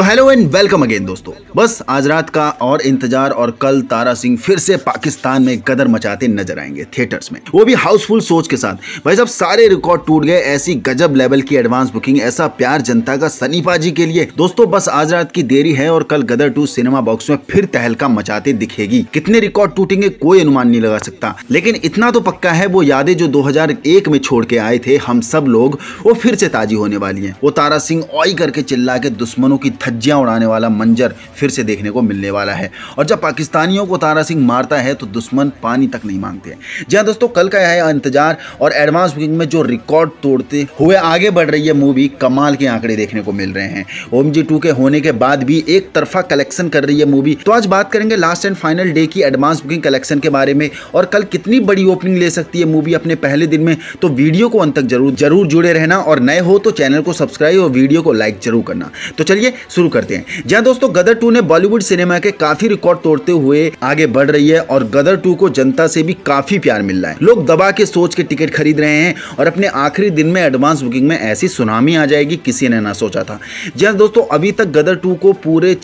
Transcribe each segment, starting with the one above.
तो hello and welcome again दोस्तों। बस आज रात का और इंतजार और कल तारा सिंह फिर से पाकिस्तान में कदर मचाते नजर आएंगे थिएटर्स में, वो भी हाउसफुल सोच के साथ। भाई साहब सारे रिकॉर्ड टूट गए, ऐसी गजब लेवल की एडवांस बुकिंग, ऐसा प्यार जनता का सनी पाजी के लिए। दोस्तों बस आज रात की देरी है और कल गदर 2 सिनेमा बॉक्स में फिर तहलका मचाते दिखेगी। कितने रिकॉर्ड टूटेंगे कोई अनुमान नहीं लगा सकता, लेकिन इतना तो पक्का है वो यादें जो 2001 में छोड़ के आए थे हम सब लोग, वो फिर से ताजी होने वाली हैं। वो तारा सिंह ओई करके चिल्ला के दुश्मनों की धज्जियां उड़ाने वाला मंजर फिर से देखने को मिलने वाला है। और जब पाकिस्तानियों को तारा सिंह मारता है तो दुश्मन पानी तक नहीं मांगते हैं। जी हाँ दोस्तों, कल का है इंतजार और एडवांस बुकिंग में जो रिकॉर्ड तोड़ते हुए आगे बढ़ रही है मूवी, कमाल के आंकड़े देखने को मिल रहे हैं। ओमजी 2 के होने के बाद भी एक तरफा कलेक्शन कर रही है मूवी। तो आज बात करेंगे लास्ट एंड फाइनल डे की एडवांस बुकिंग कलेक्शन के बारे में और कल कितनी बड़ी ओपनिंग ले सकती है मूवी अपने पहले दिन में। तो वीडियो को अंत तक जरूर जुड़े रहना और नए हो तो चैनल को सब्सक्राइब और वीडियो को लाइक जरूर करना। तो चलिए शुरू करते हैं। जहां दोस्तों गदर 2 ने बॉलीवुड सिनेमा के काफी रिकॉर्ड तोड़ते हुए आगे बढ़ रही है और गदर 2 को जनता से भी काफी प्यार मिल रहा है। लोग दबा के सोच के टिकट खरीद रहे हैं और अपने आखिरी दिन में एडवांस बुकिंग में ऐसी सुनामी आ जाएगी किसी ने ना सोचा था। जहां दोस्तों अभी तक गदर 2 को पूरे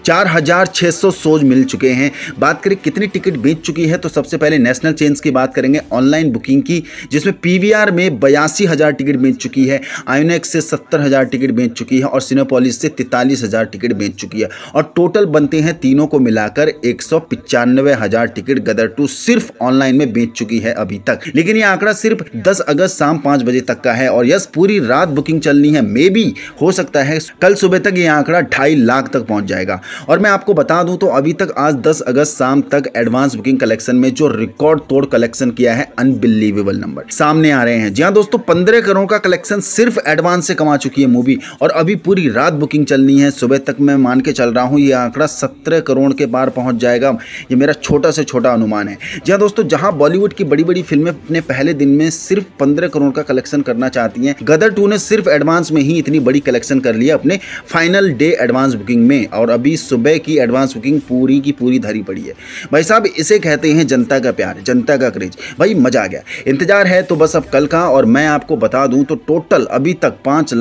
4600 शोज मिल चुके हैं। बात करें कितनी टिकट बेच चुकी है तो सबसे पहले नेशनल चेन्स की बात करेंगे, ऑनलाइन बुकिंग की, जिसमें पीवीआर में 82,000 टिकट बेच चुकी है, आयोनेक्स से 70,000 टिकट बेच चुकी है और सिनेपोलिस से 43,000 टिकट बेच चुकी है। और टोटल बनते हैं तीनों को मिलाकर 195,000 टिकट गदर 2 सिर्फ ऑनलाइन में बेच चुकी है अभी तक। लेकिन यह आंकड़ा सिर्फ 10 अगस्त शाम 5 बजे तक का है और यस पूरी रात बुकिंग चलनी है। मे भी हो सकता है कल सुबह तक यह आंकड़ा 2.5 लाख तक पहुंच जाएगा। और मैं आपको बता दूं तो अभी तक आज 10 अगस्त शाम तक एडवांस बुकिंग कलेक्शन में जो रिकॉर्ड तोड़ कलेक्शन किया है, अनबिलीवेबल नंबर सामने आ रहे हैं। जी हां दोस्तों, 15 करोड़ का कलेक्शन सिर्फ एडवांस से कमा चुकी है मूवी और अभी पूरी रात बुकिंग चलनी है। सुबह तक मैं मान के चल रहा हूं यह आंकड़ा 17 करोड़ के पार पहुंच जाएगा। ये मेरा छोटा से छोटा अनुमान है। जी हां दोस्तों, जहां बॉलीवुड की बड़ी बड़ी फिल्में अपने पहले दिन में सिर्फ 15 करोड़ का कलेक्शन करना चाहती हैं, गदर 2 ने सिर्फ एडवांस में ही इतनी बड़ी कलेक्शन कर लिया अपने फाइनल डे एडवांस बुकिंग में। और अभी सुबह की एडवांस बुकिंग पूरी की पूरी धरी पड़ी है। भाई साहब इसे कहते हैं जनता का प्यार, जनता का क्रेज। भाई मजा आ गया। इंतजार है तो बस अब कल का। और मैं आपको बता दूं तो टोटल अभी तक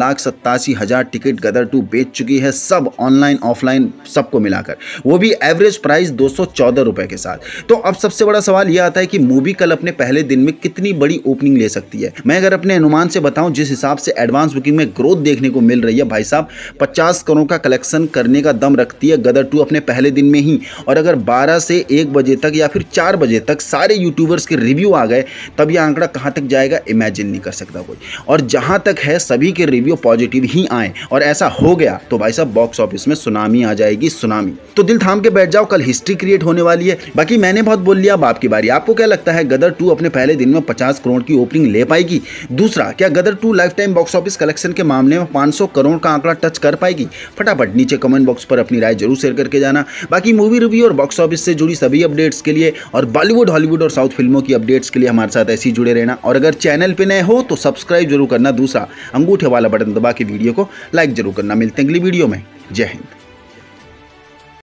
5,87,000 टिकट गदर 2 बेच चुकी है, सब ऑनलाइन ऑफलाइन सबको मिलाकर, वो भी एवरेज प्राइस 214 रुपए के साथ। तो अब सबसे बड़ा सवाल यह आता है कि मूवी कल अपने पहले दिन में कितनी बड़ी ओपनिंग ले सकती है। मैं अगर अपने अनुमान से बताऊं, जिस हिसाब से एडवांस बुकिंग में ग्रोथ देखने को मिल रही है, भाई साहब 50 करोड़ का कलेक्शन करने का दम रखती है गदर 2 अपने पहले दिन में ही। और अगर 12 से 1 बजे तक या फिर 4 बजे तक सारे यूट्यूबर्स के रिव्यू आ गए तब यह आंकड़ा कहां तक जाएगा इमेजिन नहीं कर सकता कोई। और जहां तक है सभी के रिव्यू पॉजिटिव ही आए और ऐसा हो गया तो भाई साहब बॉक्स ऑफिस में सुनामी आ जाएगी, सुनामी। तो दिल थाम के बैठ जाओ, कल हिस्ट्री क्रिएट होने वाली है। बाकी मैंने बहुत बोल लिया, अब आपकी बारी। आपको क्या लगता है गदर 2 अपने पहले दिन में 50 करोड़ की ओपनिंग ले पाएगी? दूसरा, क्या Gadar 2 lifetime box office collection के मामले में 500 करोड़ का आंकड़ा टच कर पाएगी? फटाफट नीचे कमेंट बॉक्स पर अपनी राय जरूर शेयर करके जाना। बाकी मूवी रिव्यू और बॉक्स ऑफिस से जुड़ी सभी अपडेट्स के लिए और बॉलीवुड, हॉलीवुड और साउथ फिल्मों की अपडेट्स के लिए हमारे साथ ऐसे ही जुड़े रहना। और अगर चैनल पे नए हो तो सब्सक्राइब जरूर करना। दूसरा, अंगूठे वाला बटन दबा के वीडियो को लाइक जरूर करना। मिलते हैं अगली वीडियो में। जय हिंद।